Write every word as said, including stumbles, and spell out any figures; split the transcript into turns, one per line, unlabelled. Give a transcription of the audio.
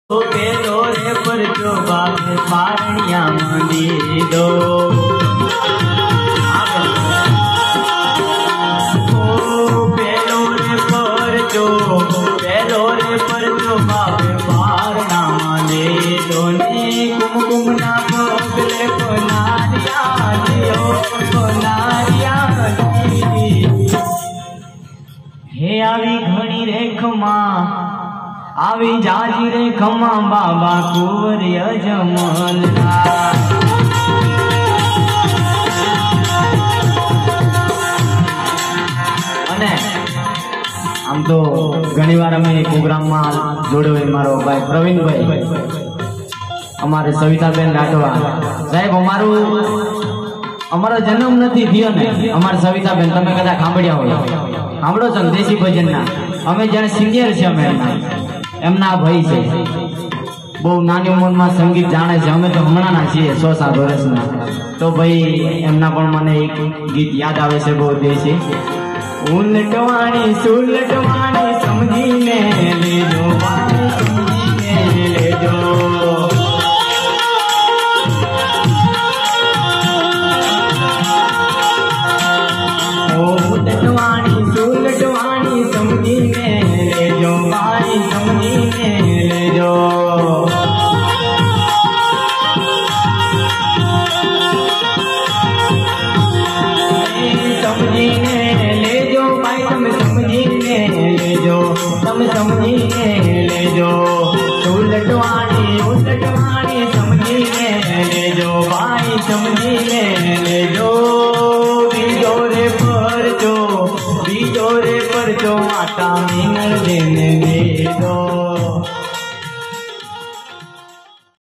पेलो रे पर जो बाबे पारणिया मंदी दो पेलो रे पर जो पेलो रे पर जो बाबे पारणा मंदी दो ने कुमकुम ना पगले पनारिया दियो पनारिया हे आवी घणी रेखमा आवी जाजी रे खमा बाबा कुंवर यजमल अने आम तो घणी वार अमे प्रोग्राम में जोड़े मारो भाई प्रवीण भाई अमारे सविताबेन राठवा साहेब अमारू अमारो जन्म नहीं थयो ने अमार सविताबेन तमे कदा सांभळ्या होय सांभळो छो देशी भजन ना अमे जने सीनियर छे अमे एमना भाई छे बहु नानी उमर में संगीत जाने छे अमे तो हमणाना छीए सौ सात वर्षना तो भाई एमना पण मने एक गीत याद आवे छे बहु देशी उलटवाणी सुलटवाणी समझीने लेजो वाणी समझीने लेजो उलटवाणी सुलटवाणी समझीने लेजो वाणी समझीने लेजो समझीने लेजो भाई तुम समझीने लेजो तुम समझीने लेजो सुलटो